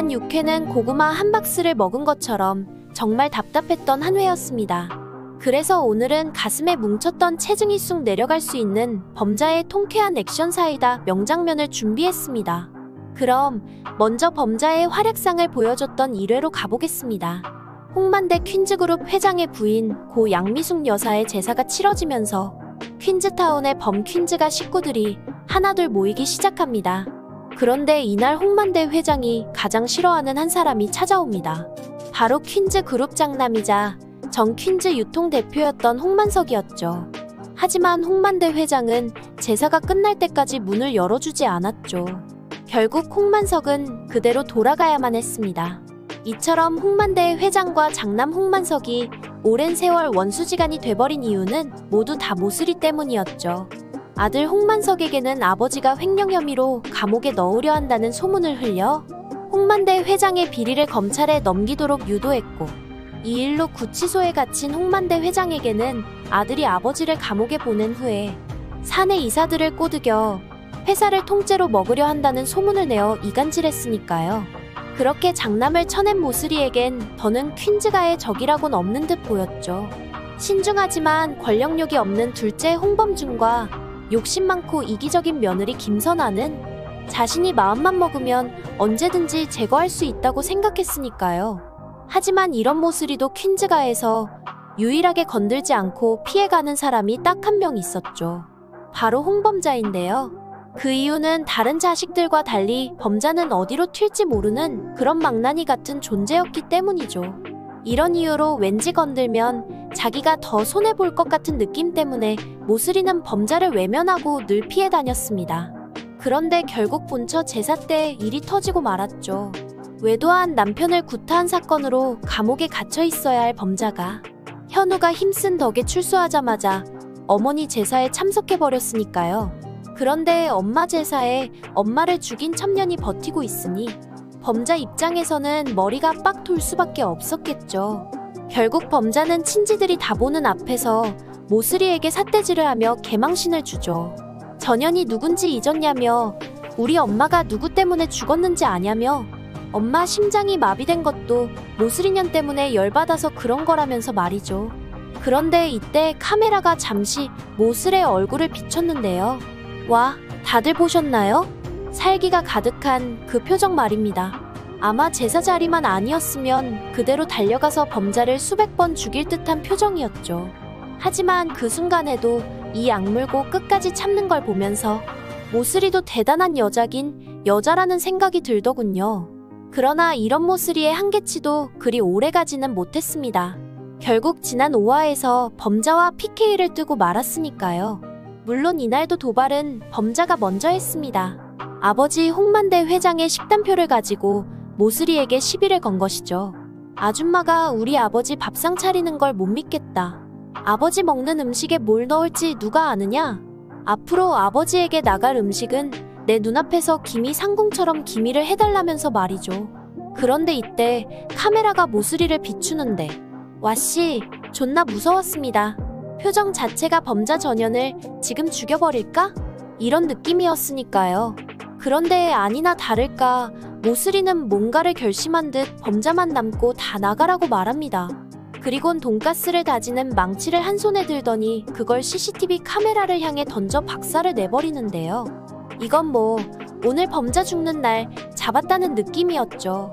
이번 6회는 고구마 한 박스를 먹은 것처럼 정말 답답했던 한 회였습니다. 그래서 오늘은 가슴에 뭉쳤던 체증이 쑥 내려갈 수 있는 범자의 통쾌한 액션 사이다 명장면을 준비했습니다. 그럼 먼저 범자의 활약상을 보여줬던 1회로 가보겠습니다. 홍만대 퀸즈그룹 회장의 부인 고 양미숙 여사의 제사가 치러지면서 퀸즈타운의 범퀸즈가 식구들이 하나둘 모이기 시작합니다. 그런데 이날 홍만대 회장이 가장 싫어하는 한 사람이 찾아옵니다. 바로 퀸즈 그룹 장남이자 전 퀸즈 유통 대표였던 홍만석이었죠. 하지만 홍만대 회장은 제사가 끝날 때까지 문을 열어주지 않았죠. 결국 홍만석은 그대로 돌아가야만 했습니다. 이처럼 홍만대 회장과 장남 홍만석이 오랜 세월 원수지간이 돼버린 이유는 모두 다 모슬이 때문이었죠. 아들 홍만석에게는 아버지가 횡령 혐의로 감옥에 넣으려 한다는 소문을 흘려 홍만대 회장의 비리를 검찰에 넘기도록 유도했고, 이 일로 구치소에 갇힌 홍만대 회장에게는 아들이 아버지를 감옥에 보낸 후에 사내 이사들을 꼬드겨 회사를 통째로 먹으려 한다는 소문을 내어 이간질했으니까요. 그렇게 장남을 쳐낸 모슬이에겐 더는 퀸즈가의 적이라곤 없는 듯 보였죠. 신중하지만 권력욕이 없는 둘째 홍범준과 욕심 많고 이기적인 며느리 김선아는 자신이 마음만 먹으면 언제든지 제거할 수 있다고 생각했으니까요. 하지만 이런 모슬이도 퀸즈가에서 유일하게 건들지 않고 피해가는 사람이 딱 한 명 있었죠. 바로 홍범자인데요. 그 이유는 다른 자식들과 달리 범자는 어디로 튈지 모르는 그런 망나니 같은 존재였기 때문이죠. 이런 이유로 왠지 건들면 자기가 더 손해볼 것 같은 느낌 때문에 모슬이는 범자를 외면하고 늘 피해 다녔습니다. 그런데 결국 본처 제사 때 일이 터지고 말았죠. 외도한 남편을 구타한 사건으로 감옥에 갇혀 있어야 할 범자가 현우가 힘쓴 덕에 출소하자마자 어머니 제사에 참석해버렸으니까요. 그런데 엄마 제사에 엄마를 죽인 첩년이 버티고 있으니 범자 입장에서는 머리가 빡 돌 수밖에 없었겠죠. 결국 범자는 친지들이 다 보는 앞에서 모슬이에게 삿대질을 하며 개망신을 주죠. 전현이 누군지 잊었냐며, 우리 엄마가 누구 때문에 죽었는지 아냐며, 엄마 심장이 마비된 것도 모슬이년 때문에 열받아서 그런 거라면서 말이죠. 그런데 이때 카메라가 잠시 모슬의 얼굴을 비췄는데요. 와, 다들 보셨나요? 살기가 가득한 그 표정 말입니다. 아마 제사 자리만 아니었으면 그대로 달려가서 범자를 수백 번 죽일 듯한 표정이었죠. 하지만 그 순간에도 이 악물고 끝까지 참는 걸 보면서 모슬이도 대단한 여자긴 여자라는 생각이 들더군요. 그러나 이런 모슬이의 한계치도 그리 오래가지는 못했습니다. 결국 지난 5화에서 범자와 PK를 뜨고 말았으니까요. 물론 이날도 도발은 범자가 먼저 했습니다. 아버지 홍만대 회장의 식단표를 가지고 모슬이에게 시비를 건 것이죠. 아줌마가 우리 아버지 밥상 차리는 걸 못 믿겠다. 아버지 먹는 음식에 뭘 넣을지 누가 아느냐? 앞으로 아버지에게 나갈 음식은 내 눈앞에서 기미 상궁처럼 기미를 해달라면서 말이죠. 그런데 이때 카메라가 모슬이를 비추는데 와씨, 존나 무서웠습니다. 표정 자체가 범자 전현을 지금 죽여버릴까? 이런 느낌이었으니까요. 그런데 아니나 다를까 모슬이는 뭔가를 결심한 듯 범자만 남고 다 나가라고 말합니다. 그리곤 돈가스를 다지는 망치를 한 손에 들더니 그걸 CCTV 카메라를 향해 던져 박살을 내버리는데요. 이건 뭐 오늘 범자 죽는 날 잡았다는 느낌이었죠.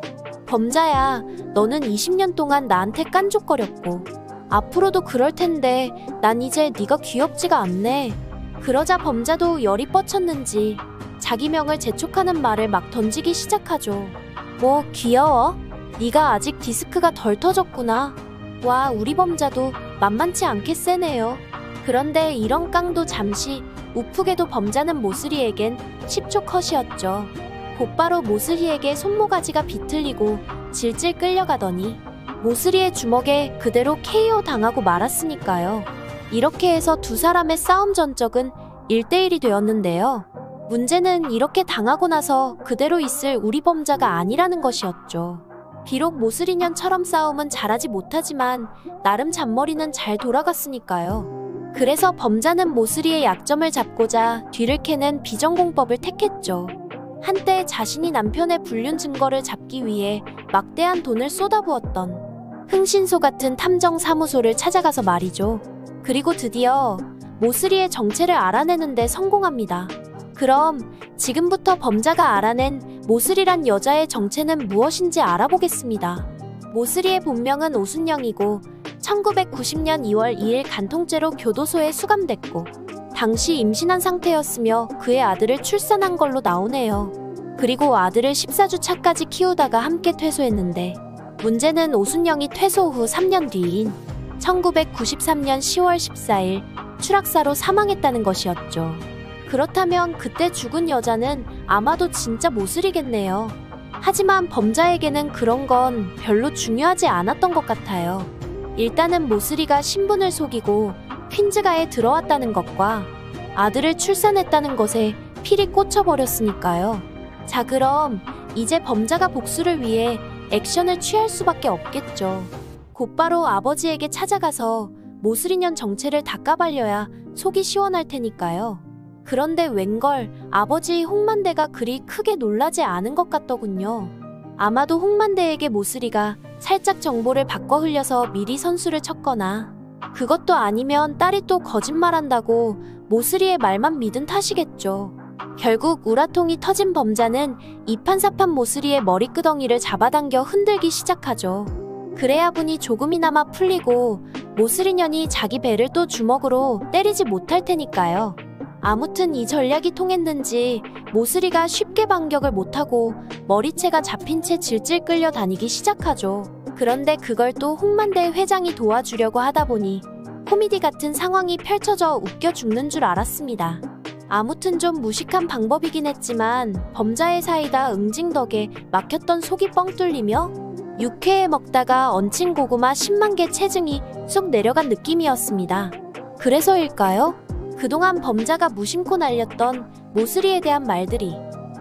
범자야, 너는 20년 동안 나한테 깐족거렸고 앞으로도 그럴 텐데 난 이제 네가 귀엽지가 않네. 그러자 범자도 열이 뻗쳤는지 자기 명을 재촉하는 말을 막 던지기 시작하죠. 뭐 귀여워? 네가 아직 디스크가 덜 터졌구나. 와, 우리 범자도 만만치 않게 세네요. 그런데 이런 깡도 잠시, 우프게도 범자는 모슬이에겐 10초 컷이었죠. 곧바로 모슬이에게 손모가지가 비틀리고 질질 끌려가더니 모슬이의 주먹에 그대로 KO 당하고 말았으니까요. 이렇게 해서 두 사람의 싸움 전적은 1대1이 되었는데요. 문제는 이렇게 당하고 나서 그대로 있을 우리 범자가 아니라는 것이었죠. 비록 모슬이년처럼 싸움은 잘하지 못하지만 나름 잔머리는 잘 돌아갔으니까요. 그래서 범자는 모슬이의 약점을 잡고자 뒤를 캐는 비전공법을 택했죠. 한때 자신이 남편의 불륜 증거를 잡기 위해 막대한 돈을 쏟아부었던 흥신소 같은 탐정사무소를 찾아가서 말이죠. 그리고 드디어 모슬이의 정체를 알아내는데 성공합니다. 그럼 지금부터 범자가 알아낸 모슬이란 여자의 정체는 무엇인지 알아보겠습니다. 모슬이의 본명은 오순영이고 1990년 2월 2일 간통죄로 교도소에 수감됐고 당시 임신한 상태였으며 그의 아들을 출산한 걸로 나오네요. 그리고 아들을 14주 차까지 키우다가 함께 퇴소했는데 문제는 오순영이 퇴소 후 3년 뒤인 1993년 10월 14일 추락사로 사망했다는 것이었죠. 그렇다면 그때 죽은 여자는 아마도 진짜 모슬이겠네요. 하지만 범자에게는 그런 건 별로 중요하지 않았던 것 같아요. 일단은 모슬이가 신분을 속이고 퀸즈가에 들어왔다는 것과 아들을 출산했다는 것에 필이 꽂혀버렸으니까요. 자, 그럼 이제 범자가 복수를 위해 액션을 취할 수밖에 없겠죠. 곧바로 아버지에게 찾아가서 모슬이년 정체를 닦아발려야 속이 시원할 테니까요. 그런데 웬걸 아버지 홍만대가 그리 크게 놀라지 않은 것 같더군요. 아마도 홍만대에게 모슬이가 살짝 정보를 바꿔 흘려서 미리 선수를 쳤거나 그것도 아니면 딸이 또 거짓말한다고 모슬이의 말만 믿은 탓이겠죠. 결국 우라통이 터진 범자는 이판사판 모슬이의 머리끄덩이를 잡아당겨 흔들기 시작하죠. 그래야 분이 조금이나마 풀리고 모슬이년이 자기 배를 또 주먹으로 때리지 못할 테니까요. 아무튼 이 전략이 통했는지 모슬이가 쉽게 반격을 못하고 머리채가 잡힌 채 질질 끌려다니기 시작하죠. 그런데 그걸 또 홍만대 회장이 도와주려고 하다 보니 코미디 같은 상황이 펼쳐져 웃겨 죽는 줄 알았습니다. 아무튼 좀 무식한 방법이긴 했지만 범자의 사이다 응징 덕에 막혔던 속이 뻥 뚫리며 육회에 먹다가 얹힌 고구마 10만 개 체증이 쑥 내려간 느낌이었습니다. 그래서일까요? 그동안 범자가 무심코 날렸던 모슬이에 대한 말들이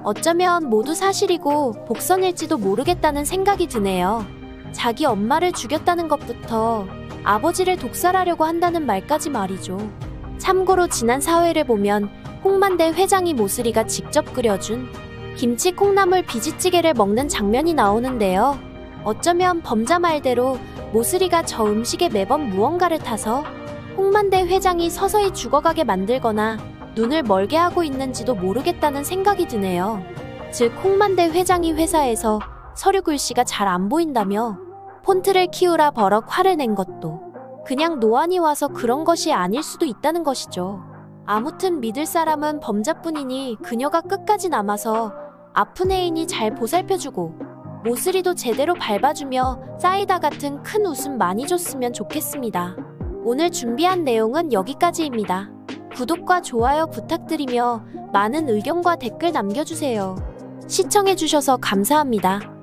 어쩌면 모두 사실이고 복선일지도 모르겠다는 생각이 드네요. 자기 엄마를 죽였다는 것부터 아버지를 독살하려고 한다는 말까지 말이죠. 참고로 지난 사회를 보면 홍만대 회장이 모슬이가 직접 끓여준 김치 콩나물 비지찌개를 먹는 장면이 나오는데요. 어쩌면 범자 말대로 모슬이가 저 음식에 매번 무언가를 타서 홍만대 회장이 서서히 죽어가게 만들거나 눈을 멀게 하고 있는지도 모르겠다는 생각이 드네요. 즉 홍만대 회장이 회사에서 서류 글씨가 잘 안 보인다며 폰트를 키우라 버럭 화를 낸 것도 그냥 노안이 와서 그런 것이 아닐 수도 있다는 것이죠. 아무튼 믿을 사람은 범자뿐이니 그녀가 끝까지 남아서 아픈 애인이 잘 보살펴주고 모슬이도 제대로 밟아주며 사이다 같은 큰 웃음 많이 줬으면 좋겠습니다. 오늘 준비한 내용은 여기까지입니다. 구독과 좋아요 부탁드리며 많은 의견과 댓글 남겨주세요. 시청해주셔서 감사합니다.